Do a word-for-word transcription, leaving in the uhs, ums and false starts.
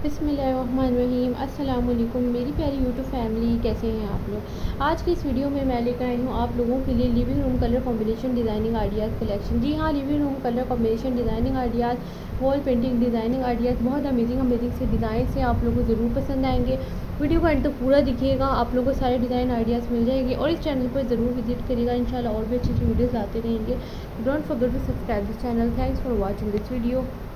बिस्मिल्लाहिर्रहमानिर्रहीम। अस्सलाम वालेकुम मेरी प्यारी यूट्यूब फैमिली, कैसे हैं आप लोग। आज की इस वीडियो में मैं लेकर आई हूँ आप लोगों के लिए living room colour combination designing ideas collection. जी हाँ, living room colour combination designing ideas, wall painting designing ideas, बहुत अमेजिंग अमेजिंग से डिज़ाइन से आप लोगों को ज़रूर पसंद आएंगे। वीडियो को एंड तक पूरा दिखिएगा, आप लोगों को सारे डिज़ाइन आइडियाज़ मिल जाएंगे। और इस चैनल पर ज़रूर विजिट करिएगा, इंशाल्लाह और भी अच्छी अच्छी वीडियोज़ आते रहेंगे। Don't forget to subscribe this channel. Thanks for watching this video.